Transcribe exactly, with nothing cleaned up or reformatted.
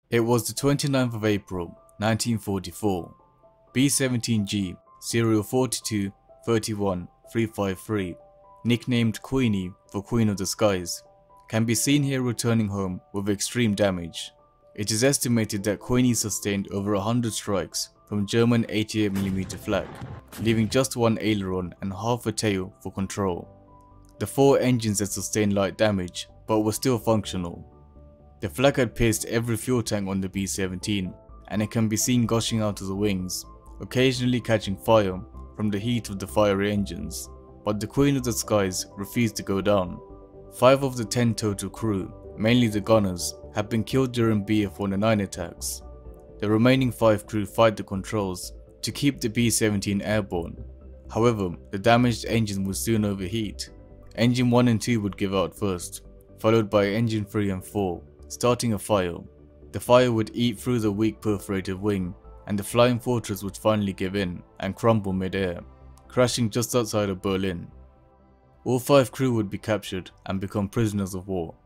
It was the twenty-ninth of April nineteen forty-four. B seventeen G, serial forty-two thirty-one three five three, nicknamed Queenie for Queen of the Skies, can be seen here returning home with extreme damage. It is estimated that Queenie sustained over one hundred strikes from German eighty-eight millimeter flak, leaving just one aileron and half a tail for control. The four engines had sustained light damage, but were still functional. The flak had pierced every fuel tank on the B seventeen, and it can be seen gushing out of the wings, occasionally catching fire from the heat of the fiery engines, but the Queen of the Skies refused to go down. Five of the ten total crew, mainly the gunners, had been killed during B F one and nine attacks. The remaining five crew fight the controls to keep the B seventeen airborne. However, the damaged engine would soon overheat. Engine one and two would give out first, followed by engine three and four, starting a fire. The fire would eat through the weak perforated wing, and the Flying Fortress would finally give in and crumble mid-air, crashing just outside of Berlin. All five crew would be captured and become prisoners of war.